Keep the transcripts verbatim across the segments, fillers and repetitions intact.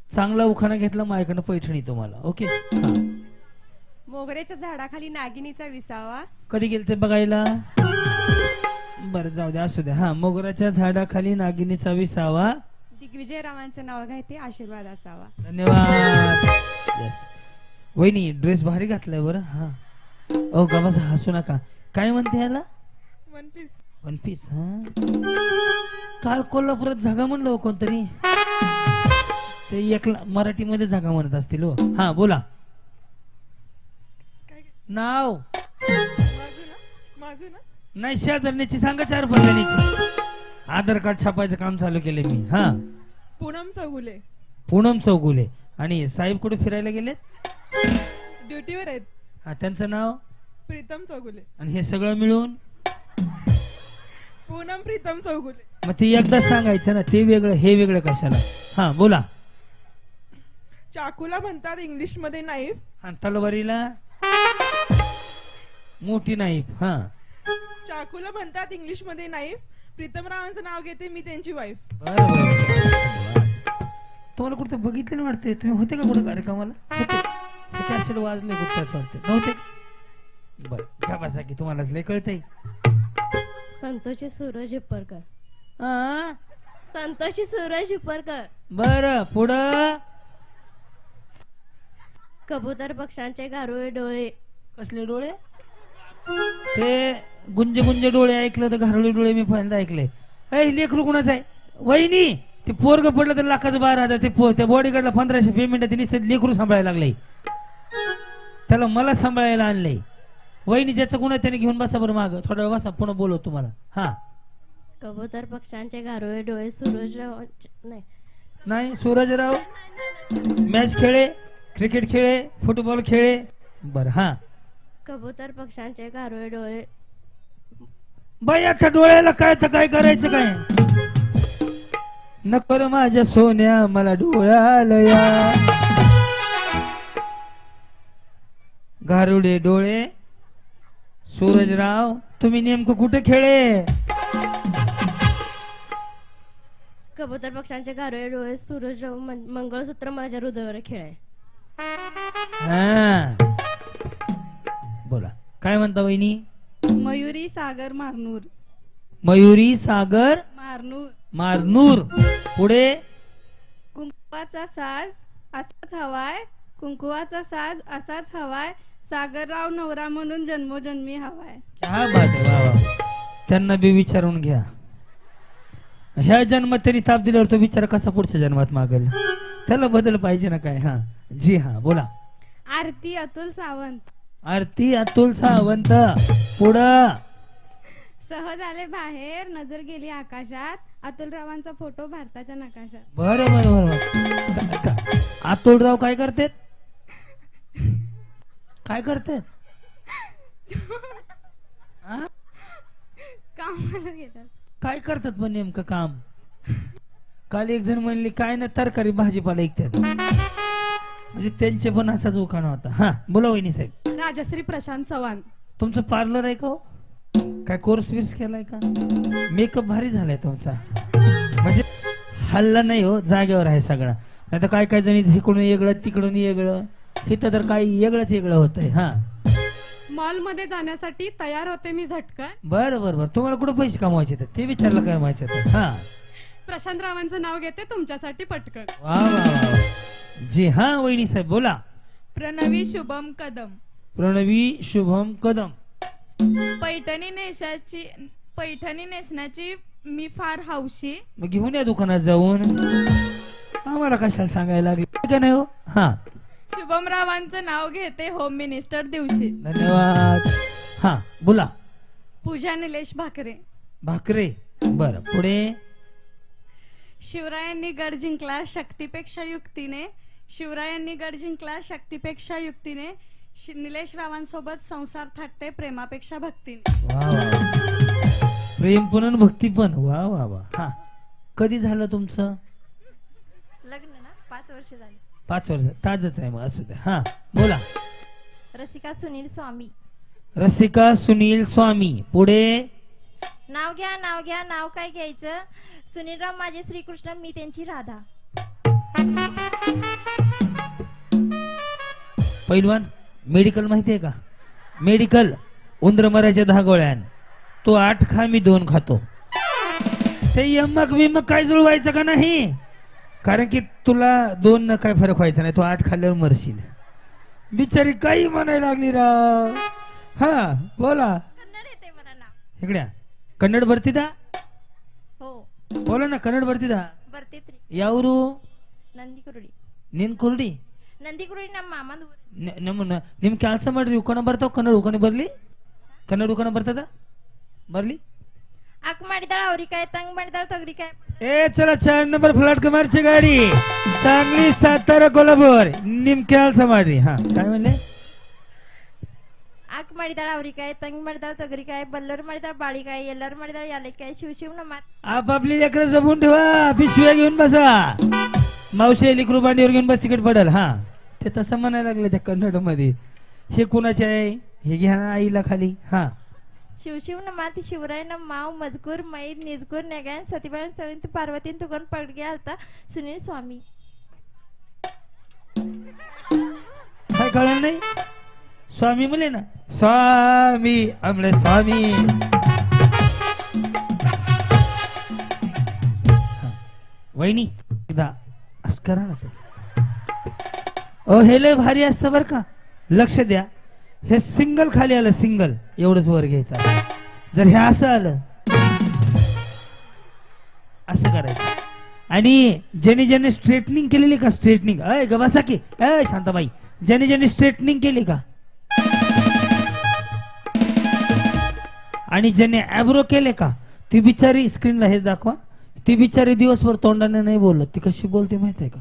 चांगला उखाणा घेतला माझ्याकडनं पैठणी तुम्हाला. ओके. मोगऱ्याच्या झाडाखाली नागिनीचा विसावा. कधी गेलते बघायला? बरं जाऊ द्या, असू द्या. हा, मोगऱ्याच्या झाडाखाली नागिनीचा विसावा. दिग्विजय रावांचं नाव घ्यायचे आशीर्वाद असावा. धन्यवाद. वहिनी ड्रेस भारी घातलाय बरं. हा ओ गबास हसू नका. काय म्हणते याला? One piece. One piece. हा काल कोल्हापुरात जागा म्हणलं हो कोणतरी, ते एक मराठीमध्ये जागा म्हणत असतील हो. हा बोला. नाव नाही, शेजारण्याची सांगा, चार पर्जणीची. आधार कार्ड छापायचं काम चालू केले मी. हा पूनम चौगुले. पूनम चौगुले. आणि साहेब कुठे फिरायला गेलेत? ड्युटीवर आहेत. हा, त्यांचं नाव? प्रीतम चौगुले. आणि हे सगळं मिळून पूनम प्रीतम चौगुले. मग ते एकदा सांगायचं ना, ते वेगळं हे वेगळं कशाला? हा बोला. चाकूला म्हणतात इंग्लिश मध्ये नाईफ. हा, तलवारीला मोठी नाईफ. हा, चाकूला म्हणतात इंग्लिश मध्ये नाईफ. प्रीतम रावांचं नाव घेते मी, त्यांची वाईफ. बरोबर. तुम्हाला कुठं बघितलं नाही वाटते? तुम्ही होते का कुठे कार्यक्रमाला? होते. कॅसेट वाजले कुठं वाटते? नव्हते. बरं का बसा की तुम्हालाच लय कळतंय. संतोषी सूरज हिप्परकर. हा, संतोषी सूरज हिप्परकर. बरं पुढं. कबूतर पक्षांचे गारुळे डोळे. कसले डोळे? ते गुंजे गुंजे डोळे ऐकलं तर घारोळी डोळे मी पहिल्यांदा ऐकले. ऐ लेकरू कुणाच आहे? वहिनी ते पोरग पडलं तर लाखाचं बारा हजार. ते त्या बॉडीगार्डला पंधराशे पेमेंट आहे. नुसतं लेकरू सांभाळायला लागलंय. त्याला मला सांभाळायला आणलंय. वहिनी ज्याचं गुण आहे त्याने घेऊन बसा बरं माग. थोडा वेळ बसा, पुन्हा बोलव तुम्हाला. हा, कबूतर पक्षांचे गारुळे डोळे. सूरजराव नाही नाही सूरजराव मॅच खेळे, क्रिकेट खेळे, फुटबॉल खेळे. बरं. हा, कबूतर पक्षांचे गारुळे डोळे. बाई आता डोळ्याला काय तर काय करायचं काय? नको रे माझ्या सोन्या मला डोळ्याला या. गारुडे डोळे. सूरजराव तुम्ही नेमकं कुठे खेळे? कबूतर पक्षांचे गारुळे डोळे. सूरजराव मंगळसूत्र माझ्या हृदयावर खेळ. हा बोला. काय म्हणता वहिनी? मयुरी सागर मारनूर. मयुरी सागर मारनूर. मारनूर. पुढे. कुंकुवाचा साज असाच हवाय. कुंकुवाचा साज असाच हवाय. सागरराव नवरा म्हणून जन्मोजन्मी हवाय. क्या बात आहे. वा वा. त्यांना बी विचारून घ्या. ह्या जन्मात त्यांनी ताप दिल्यावर तो विचार कसा पुढच्या जन्मात मागेल? त्याला बदल पाहिजे ना काय? हा जी हा बोला. आरती अतुल सावंत. आरती अतुल सावंत. पुढं. सहज आले बाहेर नजर गेली आकाशात. अतुलरावांचा फोटो भारताच्या नकाशात. बरं बरं बरं. अतुलराव काय करते? काय करते? कामाला घेतात. काय करतात पण नेमकं काम? काल एक जण म्हणली काय ना तरकारी भाजीपाला ऐकतात. म्हणजे त्यांचे पण असाच उखाणा होता. हा बोला वहिनी साहेब. राजश्री प्रशांत चव्हाण. तुमचं पार्लर आहे का? काय कोर्स विर्स केलाय का? मेकअप भारी झालाय तुमचा. म्हणजे हल्ला नाही हो, जागेवर आहे सगळा. नाही तर काय काय जणी इकडून वेगळं तिकडून वेगळं. इथं तर काही वेगळंच वेगळं होतंय. हा, मॉल मध्ये जाण्यासाठी तयार होते मी झटकन. बरं बरं बरं. तुम्हाला कुठं पैसे कमवायचे ते विचारलं काय माहिती? हा, प्रशांत रावांचं नाव घेते तुमच्यासाठी पटकन. वा वा वा. जी हा वहिनी साहेब बोला. प्रणवी शुभम कदम. प्रणवी शुभम कदम. पैठणी नेसाची पैठणी नेसण्याची मी फार हौशी. मग घेऊन या दुकानात जाऊन. आम्हाला कशाला सांगायला लागले का नाही हो? हा, शुभम रावांचं नाव घेते होम मिनिस्टर दिवशी. धन्यवाद. हा बोला. पूजा निलेश भाकरे. भाकरे. बरं पुढे. शिवरायांनी गड जिंकला शक्तीपेक्षा युक्तीने. शिवरायांनी गड जिंकला शक्तीपेक्षा युक्तीने. निलेश रावांसोबत संसार थाटते प्रेमापेक्षा भक्तीने. वा वा. प्रेम पण आणि भक्ती पण. वा वा वा. हा, कधी झालं तुमचं लग्न? ना पाच वर्ष झाली. पाच वर्ष. ताजच आहे मग, असू द्या. हा बोला. रसिका सुनील स्वामी. रसिका सुनील स्वामी. पुढे. नाव घ्या नाव घ्या नाव काय घ्यायचं. सुनीलराव माझे श्रीकृष्ण मी त्यांची राधा. पैलवान मेडिकल माहिती आहे का? मेडिकल उंदर मरायच्या दहा गोळ्यान, तो आठ खा मी दोन खातो. ते यमक विमक काय जुळवायचं का नाही, कारण की तुला दोन न काय फरक व्हायचा नाही, तू आठ खाल्ल्यावर मरशील. बिचारी काही म्हणायला लागली राव. हा बोला. कन्नड येते मला नाव. इकड्या कन्नड ಬರ್ತಿದಾ? हो बोला ना, कन्नड ಬರ್ತಿದಾ? ಬರ್ತಿತ್ರಿ. ಯಾವರು? ನಂದಿ ಕುರುಡಿ. ನಿನ್ ಕುರುಡಿ? ನಂದಿ ಕುರುಡಿ ನಮ್ಮ ಮಾಮಂದ ಊರು. ನ- ನಮ್ಮ ನಿಮ್ ಕೆಲಸ ಮಾಡ್ರಿ, ಉಕೋಣ ಬರ್ತಾವ ಕನ್ನಡ ಉಕೋಣ ಬರ್ಲಿ, ಕನ್ನಡ ಉಕೋಣ ಬರ್ತದ ಬರ್ಲಿ. ಅಕ್ ಮಾಡಿದಾಳ ಅವ್ರಿಕಾಯಿ, ತಂಗ್ ಮಾಡಿದಾಳ ತೊಗರಿಕಾಯಿ. ए चला चार नंबर फ्लॅट कमारची गाडी चांगली सातारा कोल्हापूर. निम ಕೆಲಸ ಮಾಡ್ರಿ. हा काय म्हणले? ಅಕ್ ಮಾಡಿದಾಳ ಅವ್ರಿಕಾಯಿ, ತಂಗ್ ಮಾಡಿದಾಳ ತೊಗರಿಕಾಯಿ, ಬಲ್ಲರ್ ಮಾಡಿದಾಳ ಬಾಳಿಕಾಯಿ, ಎಲ್ಲರೂ ಮಾಡಿದಾಳ ಯಾಲಕ್ಕಾಯಿ, ಶಿವ शिव नमात. आपापली लेकरं जपून ठेवा, पिशव्या घेऊन बसा. मावशी लेकरू बांडीवर घेऊन बस, तिकीट पडेल. हा ते तसं म्हणायला लागले त्या कन्नड मध्ये. हे कुणाचे आहे? हे घ्या ना आईला खाली. हा शिव शिव नमात शिवराय न माव मजकूर मैद निजकूर नेगायन सतीबाई सविंत पार्वतीन तुगण पडग्या आता सुनील स्वामी. काय कळलं नाही? स्वामी म्हणले ना, स्वामी आमले स्वामी. हा. वहिनी एकदा असं करा ना. ओ हे लय भारी असतं बर का, लक्ष द्या. हे सिंगल खाली आलं, सिंगल एवढंच वर घ्यायचं. जर हे असं आलं असं करायचं. आणि ज्याने ज्याने स्ट्रेटनिंग केलेली का, स्ट्रेटनिंग अय ग बसा की, अय शांताबाई, ज्याने ज्याने स्ट्रेटनिंग केली का आणि ज्याने ॲब्रो केले का, ती बिचारी स्क्रीनला हेच दाखवा. ती बिचारी दिवसभर तोंडाने नाही बोलत, ती कशी बोलते माहित आहे का?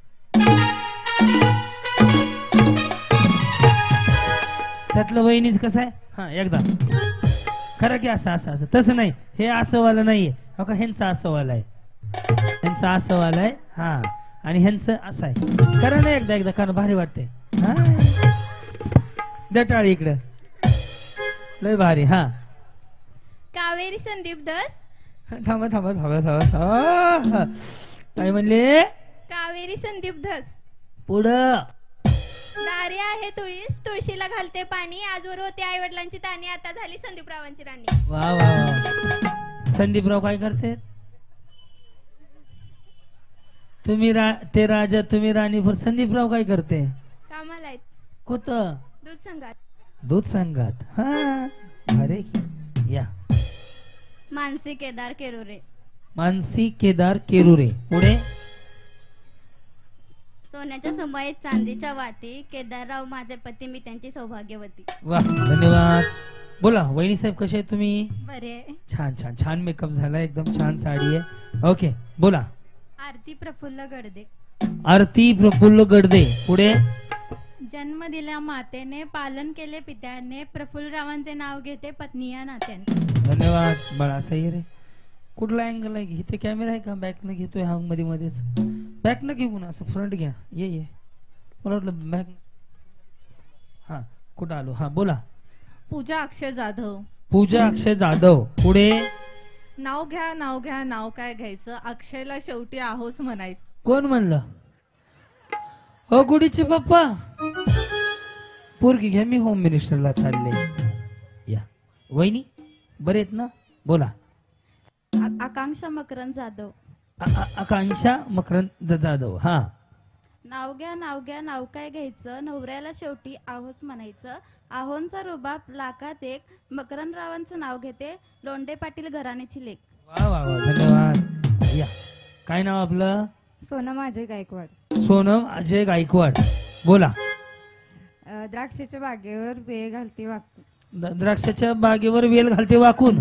त्यातलं वहिनीच कसं आहे? हा एकदा खरं की असं असं असं तसं नाही, हे असं वाला नाहीये. हो का, ह्यांचं असं वाला आहे, ह्यांचं असं वाला आहे. हा आणि ह्यांचं असं आहे. करा ना एकदा एकदा, कारण भारी वाटते. हा दटाळी इकडं लय भारी. हा कावेरी संदीप दस. थांबा थांबा थांबा थांबा थांबा. काय म्हणले? कावेरी संदीप धस. पुढं दारी आहे तुळीस, तुळशीला घालते पाणी, आजवर होते आई वडिलांची ताणी, आता झाली संदीपरावांची राणी. वा वा वा. संदीपराव काय करते? तुम्ही रा ते राजा, तुम्ही राणी. पर संदीपराव काय करते? कामाला आहेत. कुठं? दूध संघात. दूध संघात. हा अरे या. मानसी केदार केरुरे. मानसी केदार केरुरे. पुढे सोन्याच्या समयेत चांदीच्या वाती, केदारराव माझे पती, मी त्यांची सौभाग्यवती. वा धन्यवाद. बोला वहिनी साहेब, कसे आहे तुम्ही? बरे. छान छान छान मेकअप झाला, एकदम छान साडी आहे. ओके बोला. आरती प्रफुल्ल गडदे. आरती प्रफुल्ल गडदे. पुढे जन्म दिला मातेने, पालन केले पित्याने, प्रफुल्लरावांचे नाव घेते पत्नी या नात्याने. धन्यवाद. बळा सही रे. कुठला अँगल आहे? इथे कॅमेरा आहे का? बॅक न घेतोय हा मध्ये मध्येच. बॅक न घेऊ ना, असं फ्रंट घ्या. ये ये मला वाटलं बॅक. हा कुठं आलो? हा बोला. पूजा अक्षय जाधव. पूजा अक्षय जाधव. पुढे नाव घ्या नाव घ्या नाव काय घ्यायचं, अक्षयला शेवटी आहोस म्हणायचं. कोण म्हणलं? ओ गुडीचे पप्पा. पोरगी घ्या, मी होम मिनिस्टरला चालले. या वहिनी बरे आहेत ना? बोला. आकांक्षा मकरंद जाधव. आ- आ- आकांक्षा मकरंद जाधव. हा नाव घ्या नाव घ्या नाव काय घ्यायचं, नवऱ्याला शेवटी आहोच म्हणायचं, आहोंचा रुबाब लाखात एक, मकरंदरावांचं नाव घेते, लोंढे पाटील घराण्याची लेक. वा वा वा धन्यवाद. या काय नाव आपलं? सोनम अजय गायकवाड. सोनम अजय गायकवाड. बोला. द्राक्षाच्या बागेवर वेळ घालते वाकून. द- द्राक्षाच्या बागेवर वेल घालते वाकून.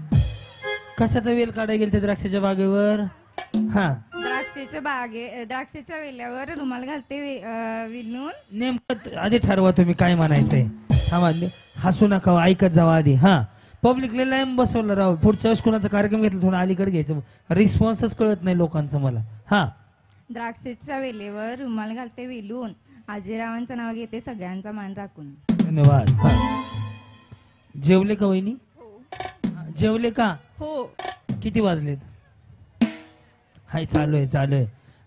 कशाचा वेल काढायला गेलते द्राक्षाच्या बागेवर? हा द्राक्षाच्या बागे द्राक्षाच्या वेल्यावर रुमाल घालते विणून. नेमकं आधी ठरवा तुम्ही काय म्हणायचंय. थांबा, हसू नका, ऐकत जावा आधी. हा पब्लिकला लाईन बसवलं राव. पुढच्या वेळेस कोणाचा कार्यक्रम घेतला थोडं अलीकडे घ्यायचं, रिस्पॉन्सच कळत नाही लोकांचं मला. हा द्राक्षाच्या वेलेवर रुमाल घालते विलून, आजीरावांचं नाव घेते सगळ्यांचा मान राखून. धन्यवाद. हा. जेवले का वहिनी? जेवले का? हो. किती वाजलेत? हाय चालू आहे चालू आहे.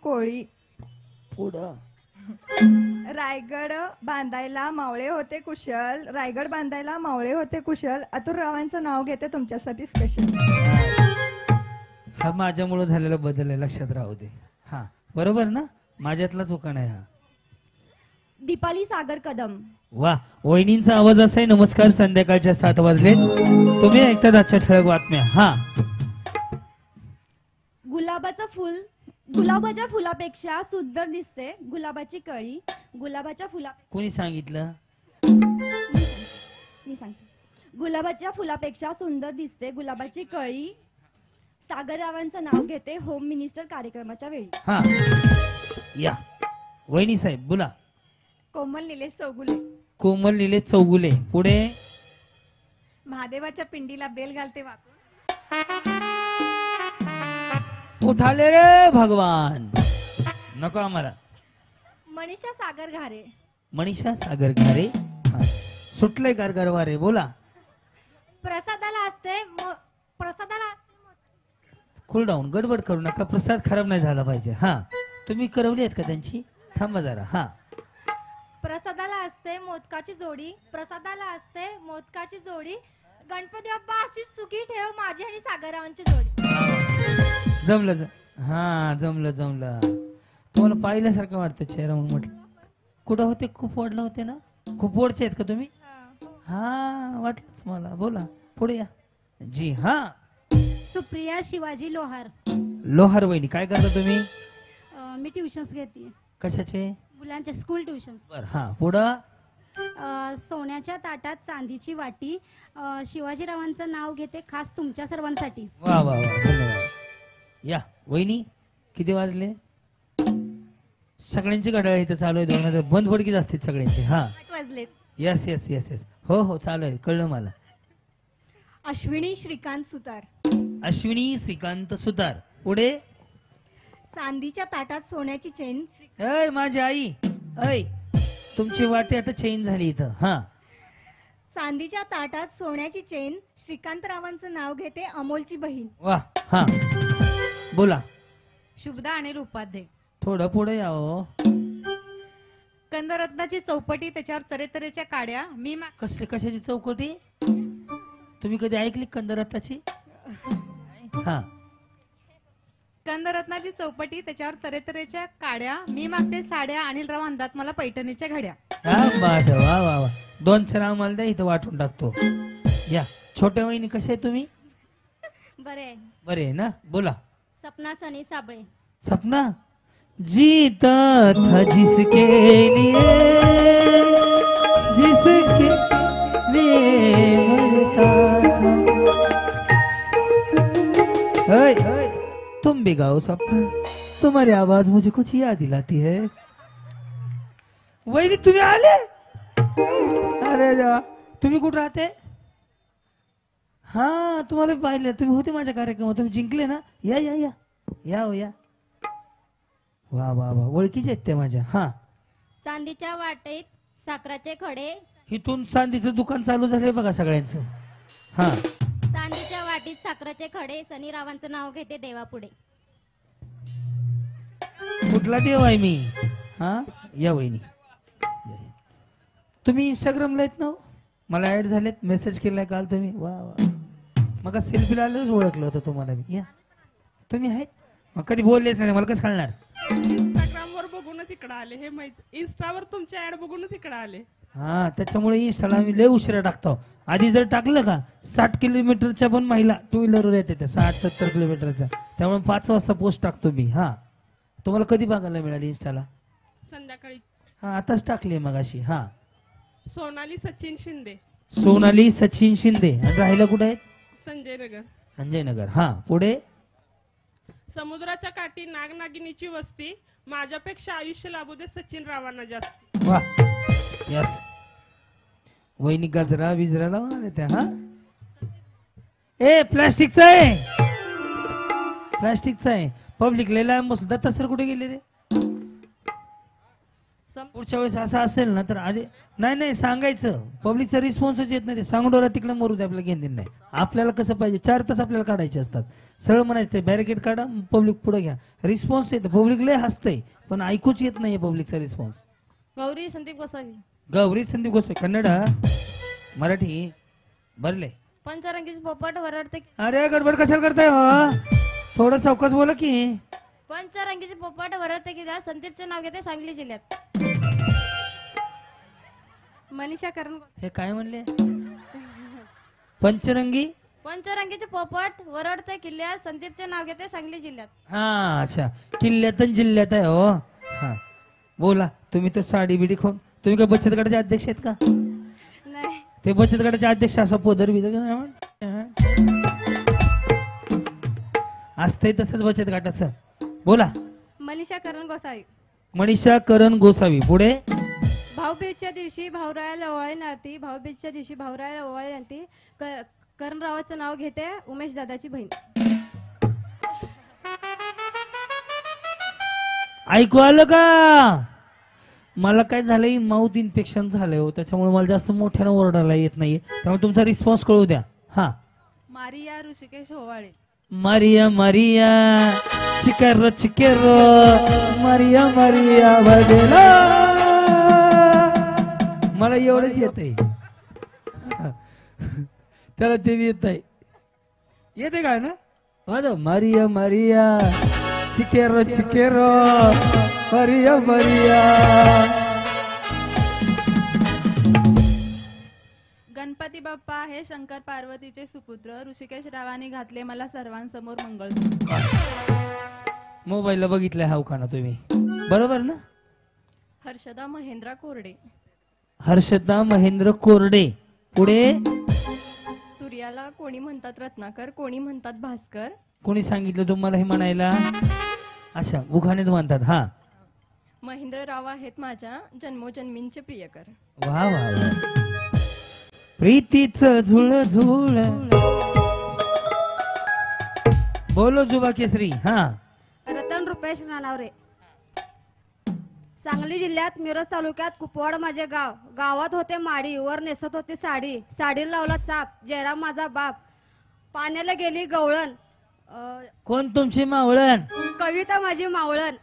कोळी. पुढं रायगड बांधायला मावळे होते कुशल. रायगड बांधायला मावळे होते कुशल. अतुलरावांचं नाव घेते तुमच्यासाठी स्पेशल. हा माझ्यामुळे झालेला बदल आहे, लक्षात राहू दे. हा बरोबर ना, माझ्यातला चुका नाही हा. दीपाली सागर कदम. वा, वहिनींचा आवाज असा आहे. नमस्कार, संध्याकाळच्या सात वाजले, तुम्ही ऐकतात आजच्या ठळक बातम्या. हा, गुलाबाचं फुल गुलाबाच्या फुलापेक्षा सुंदर दिसते गुलाबाची कळी. गुलाबाच्या फुला कोणी सांगितलं? मी सांगते. गुलाबाच्या फुलापेक्षा सुंदर दिसते गुलाबाची कळी. सागररावांचं नाव घेते होम मिनिस्टर कार्यक्रमाच्या वेळी. हा, या वहिनी साहेब बोला. कोमल निलेश चौगुले. कोमल निलेश चौगुले. पुढे महादेवाच्या पिंडीला बेल घालते वाकून. उठाले रे भगवान. नको आम्हाला. मनीषा सागर घारे. मनीषा सागर घारे. हा. सुटले गारगार वारे. बोला. प्रसादाला असते मो- प्रसादाला असते मोदक. Cool down. गडबड करू नका. प्रसाद खराब नाही झाला पाहिजे. हा तुम्ही करवली आहेत का त्यांची? थांबा जरा. हा प्रसादाला असते मोदकाची जोडी. प्रसादाला असते मोदकाची जोडी. गणपती बाप्पा अशी सुखी ठेव माझी आणि सागररावांची जोडी. जमलं ज- हा जमलं जमलं. तुम्हाला पाहिल्यासारखं वाटतं चेहरा म्हणून म्हटलं. कुठं होते? खूप वडला होते ना? खूप वडचे आहेत का तुम्ही? हा वाटलंच मला. बोला पुढे या. जी हा. सुप्रिया शिवाजी लोहार. लोहार वहिनी काय करता तुम्ही? अ, मी ट्युशन्स घेते कशाचे? मुलांच्या स्कूल ट्युशन्स. बर हा पुढं. अ, सोन्याच्या ताटात चांदीची वाटी. अ, शिवाजीरावांचं नाव घेते खास तुमच्या सर्वांसाठी. वा वा वा धन्यवाद. या वहिनी किती वाजले? सगळ्यांची घड्याळ इथं चालू आहे. दोन हजार बंद फडकीच असतील सगळ्यांची. हा आठ वाजलेत. Yes yes yes yes. हो हो चालू आहे. कळलं मला. अश्विनी श्रीकांत सुतार. अश्विनी श्रीकांत सुतार. पुढे. चांदीच्या ताटात सोन्याची चेन. अय माझी आई. अय तुमची वाटी आता चेंज झाली इथं. हा चांदीच्या ताटात सोन्याची चेन. श्रीकांतरावांचं नाव घेते अमोलची बहीण. वा. हा बोला. शुभदा अनिल उपाध्याय. थोडं पुढे यावं. कंदरत्नाची चौपटी त्याच्यावर तऱ्हेतऱ्हेच्या काड्या. मी मा- कसली कशाची चौकटी? तुम्ही कधी ऐकली कंदरत्नाची? हा कंदरत्नाची चौपटी त्याच्यावर तऱ्हेतऱ्हेच्या काड्या. मी मागते साड्या. अनिलराव आणतात मला पैठणीच्या घड्या. हा बात आहे. वा वा वा. दोन चार आम्हाला द्या इथं वाटून टाकतो. या छोट्या वहिनी कसे आहे तुम्ही? बरे. बरे आहे ना? बोला. सपना सनी साबळे. सपना जीता था जिसके लिए जिसके लिए मरता था. ओए, ओए, तुम भी गाओ सपना. तुम्हारी आवाज मुझे कुछ याद दिलाती है. वहिनी तुम्ही आले? अरे देवा. तुम्ही कुठं राहते? हा तुम्हाला पाहिलं. तुम्ही होते माझ्या कार्यक्रमात. तुम्ही जिंकले ना? या या या या हो या. वा वा वा. ओळखीचे आहेत ते माझ्या. हा चांदीच्या वाटेत साखराचे खडे. इथून चांदीचं दुकान चालू झालंय बघा सगळ्यांचं. हा चांदीच्या वाटीत साखराचे खडे. सनीरावांचं नाव घेते देवापुढे. कुठला देव आहे मी? हा या वहिनी. तुम्ही इंस्टाग्रामला आहेत ना? मला ऍड झालेत. मेसेज केलाय काल तुम्ही. वा वा. मग सेल्फीला आलोच ओळखलं होतं तुम्हाला मी. या तुम्ही आहेत. मग कधी बोललेच नाही मला कसं कळणार? इंस्टाग्राम वर बघूनच इकडे आले. हे माहित इंस्टावर तुमच्या ऍड बघूनच इकडे आले. हा त्याच्यामुळे इंस्टाला आम्ही लय उशिरा टाकतो. आधी जर टाकलं का साठ किलोमीटरच्या पण महिला टू व्हीलरवर येते त्या साठ सत्तर किलोमीटरच्या. त्यामुळे पाच वाजता पोस्ट टाकतो मी. हा तुम्हाला कधी बघायला मिळाली इंस्टाला? संध्याकाळी. हा आताच टाकली मग अशी. हा सोनाली सचिन शिंदे. सोनाली सचिन शिंदे. आणि राहायला कुठे आहेत? संजय नगर. संजय नगर. हा पुढे. समुद्राच्या काठी नागनागिनीची वस्ती. माझ्यापेक्षा आयुष्य लाभू दे सचिन रावांना जास्त. वा यस. वहिनी गजरा विजरा लावणार त्या. हा ए प्लास्टिकचा आहे. प्लास्टिकचा आहे. पब्लिक लिहिला बसलो. दत्ता सर कुठे गेले रे? पुढच्या वेळेस असं असेल ना तर आधी नाही नाही सांगायचं. पब्लिकचा रिस्पॉन्सच येत नाही. ते सांगडोरा तिकडे मरू दे. आपल्याला घेऊन नाही. आपल्याला कसं पाहिजे चार तास आपल्याला काढायचे असतात. सरळ म्हणायचं ते बॅरिकेड काढा पब्लिक पुढे घ्या. रिस्पॉन्स येतं. पब्लिक लय हसतंय पण ऐकूच येत नाही पब्लिकचा रिस्पॉन्स. गौरी संदीप गोसावी. गौरी संदीप गोसावी. कन्नड मराठी भरले. पंचरंगीची पोपट वरडते. अरे गडबड कशाला करताय हो? थोडं सावकाश बोला की. पंचरंगीची पोपट वरडते की संदीपचे नाव घेते सांगली जिल्ह्यात. मनीषा करण. हे काय म्हणले? पंचरंगी. पंचरंगीचे पोपट वरडते किल्ल्यात. संदीपचे नाव घेते सांगली जिल्ह्यात. हा अच्छा किल्ल्यात आणि जिल्ह्यात आहे हो. हा बोला. तुम्ही तर साडी बिडी खाऊन तुम्ही काय बचत गटाचे अध्यक्ष आहेत का? नाही. ते बचत गटाचे अध्यक्ष असं पोदर बिदर असतंय तसंच बचत गटाचं. बोला. मनीषा करण गोसावी. मनीषा करण गोसावी. पुढे. भाऊबीजच्या दिवशी भाऊरायाला ओवाळी नारती. भाऊबीजच्या दिवशी भाऊरायाला ओवाळी नारती. करणरावाचं नाव घेते उमेश दादाची बहीण. ऐकू आलं का? मला काय झालंय माउथ इन्फेक्शन झालंय हो, त्याच्यामुळे मला जास्त मोठ्यानं ओरडायला येत नाहीये, त्यामुळे तुमचा रिस्पॉन्स कळू द्या. हा. Maria Rishikesh Howale. Maria Maria चिकेरो चिकेरो मारिया मारिया भगेला. मला एवढंच येतंय, त्याला ते बी येत आहे. येते काय ना माझं मारिया मारिया चिकेरो चिकेरो मारिया मारिया. गणपती बाप्पा हे शंकर पार्वतीचे सुपुत्र. ऋषिकेश रावांनी घातले मला सर्वांसमोर मंगळसूत्र. मोबाईलला बघितलंय हाव का ना तुम्ही, बरोबर ना? हर्षदा महेंद्र कोरडे. हर्षदा महेंद्र कोरडे. पुढे सूर्याला कोणी म्हणतात रत्नाकर, कोणी म्हणतात भास्कर. कोणी सांगितलं तुम्हाला हे म्हणायला? अच्छा, उखाणेच म्हणतात. हा. महेंद्रराव आहेत माझ्या जन्मोजन्मींचे प्रियकर. वा वा वा. प्रीतीच झुळ झुळ बोलो जुबा केसरी. हा. रतन रुपेश नानावरे. सांगली जिल्ह्यात मिरज तालुक्यात कुपवाड माझे गाव. गावात होते माडी, वर नेसत होती साडी. साडीला लावला चाप, जयराम माझा बाप. पाण्याला गेली गवळण. अं, कोण तुमची मावळण? कविता माझी मावळण.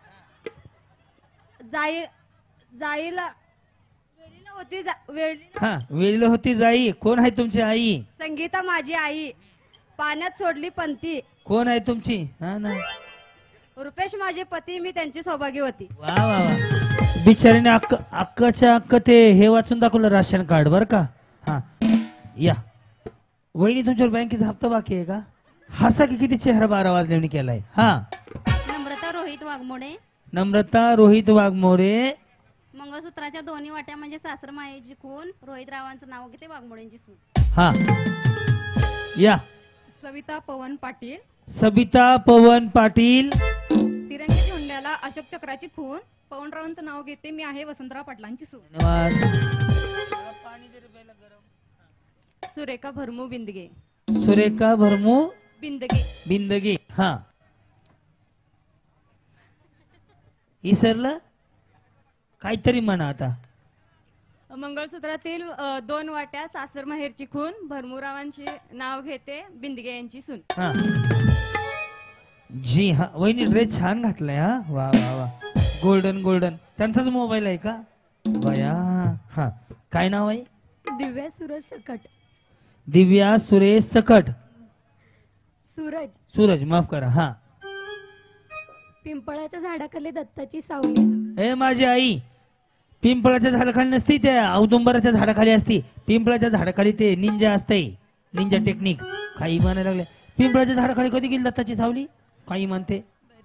जाई जाईला वेळीला होती जा- वेळीला हा. वेळीला होती जाई. कोण आहे तुमची आई? संगीता माझी आई. पाण्यात सोडली पंती. कोण आहे तुमची? हा ना. रुपेश माझे पती, मी त्यांची सौभागी होती. वा वा वा. बिचारीने अक्क अक्काच्या अक्क ते हे वाचून दाखवलं, राशन कार्ड. बर का? हा. या वहिनी, तुमच्यावर बँकेचा हप्ता बाकी आहे का? हसा की किती चेहरा बारा वाजल्याने केलाय. हा. नम्रता रोहित वाघमोडे. नम्रता रोहित वाघमोडे. मंगळसूत्राच्या दोन्ही वाट्या म्हणजे सासर मायेची खून. रोहित रावांचं नाव घेते वाघमोडेंची सून. हा. या. सविता पवन पाटील. सबिता पवन पाटील. तिरंगी झेंड्याला अशोक चक्राची खून. पवनरावांचं नाव घेते मी आहे वसंतराव पाटलांची सून. धन्यवाद. सुरेखा भरमू बिंदगे. सुरेखा भरमू बिंदगे. बिंदगी. हा. इसरलं काहीतरी म्हणा आता. मंगळसूत्रातील अ, दोन वाट्या सासर माहेरची खून. भरमूरावांचे नाव घेते बिंदगे यांची सून. हा. जी हा. वहिनी ड्रेस छान घातलाय. हा. वा वा वा. Golden golden. त्यांचाच मोबाईल आहे का बया? हा. काय नाव आहे? दिव्या सूरज सकट. दिव्या सुरेश सकट. सूरज. सूरज, माफ करा. हा. पिंपळाच्या झाडाखाली दत्ताची सावली. ए माझी आई, पिंपळाच्या झाडाखाली नसती, त्या औदुंबराच्या झाडाखाली असती. पिंपळाच्या झाडाखाली ते निंजा असते, निंजा टेक्निक. काही म्हणायला लागले. पिंपळाच्या झाडाखाली कधी गेली दत्ताची सावली? काही म्हणते.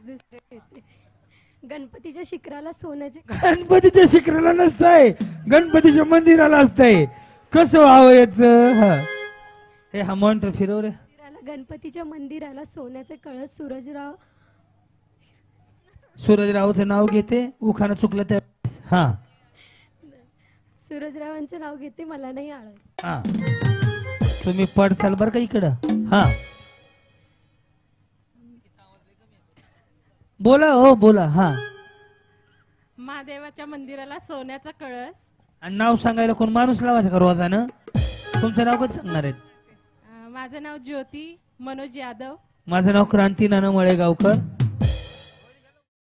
गणपतीच्या शिखराला सोन्याचे. गणपतीच्या शिखराला नसतंय, गणपतीच्या मंदिराला असतंय. कसं व्हावं याच? हे हा मॉनिटर फिरव रे. गणपतीच्या मंदिराला सोन्याचे कळस. सूरजराव. सूरजरावचं नाव घेते. उखाणं चुकलं त्या. हा. सूरजरावांचं नाव घेते मला नाही आळस. हा. तुम्ही पडचाल बर का इकडं. हा. बोला हो बोला. हा. महादेवाच्या मंदिराला सोन्याचा कळस. आणि नाव सांगायला कोण माणूस लावायचं का रोजानं? तुमचं नाव कसं सांगणार आहेत? अं, माझं नाव ज्योती मनोज यादव. माझं नाव क्रांती नाना मळेगावकर.